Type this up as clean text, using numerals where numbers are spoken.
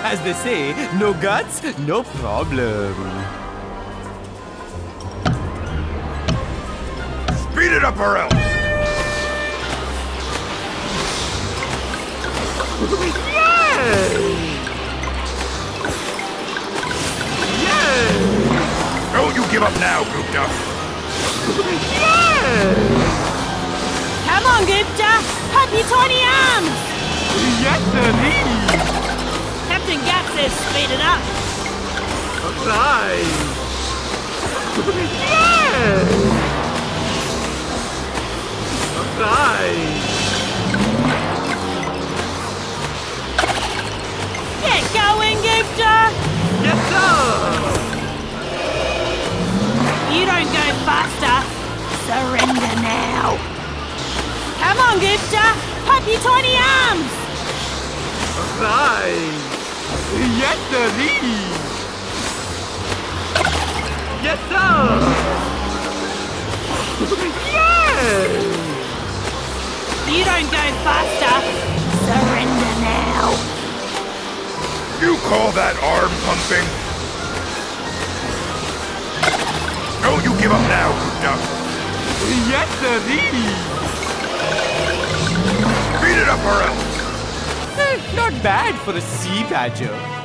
As they say, no guts, no problem. Speed it up or else! Don't you give up now, Gupta! Come on, Gupta! Pump your tiny arms! Yes, sir. Captain Gap says speed it up. Right. Right. Get going, Gupta! Yes, sir. You don't go faster. Surrender now. Come on, Gupta! Pump your tiny arms! Right. Yes, sir. Yes, sir. Yes. You don't go faster. Surrender now. You call that arm pumping? Don't you give up now, Gupta! Yes, sir. Speed it up or else! Not bad for a sea badger.